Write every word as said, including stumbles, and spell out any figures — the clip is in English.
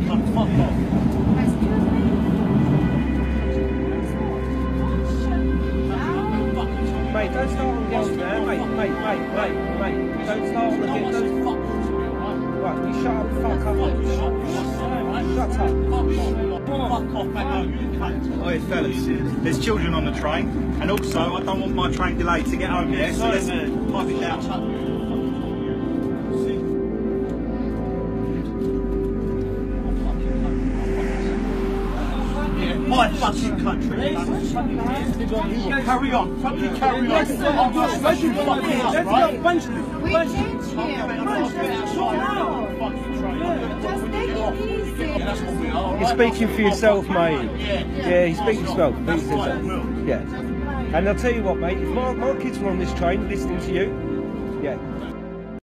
Fuck off. Mate, don't start on girls now, mate, mate, mate, mate, mate. Don't start on the girls. Don't... Right, you shut up, fuck up. Shut up. Fuck off, mate. Oi, fellas, there's children on the train, and also I don't want my train delayed to get home, yeah? So let's pipe it down. My fucking country. Carry on. Fucking carry on. Let's go, bunch of them. We change here. Just take it easy. That's what we are. You're speaking for yourself, mate. Yeah. Yeah, he's speaking for himself. Speaking for himself. Yeah. And I'll tell you what, mate, if my, my kids were on this train listening to you, yeah,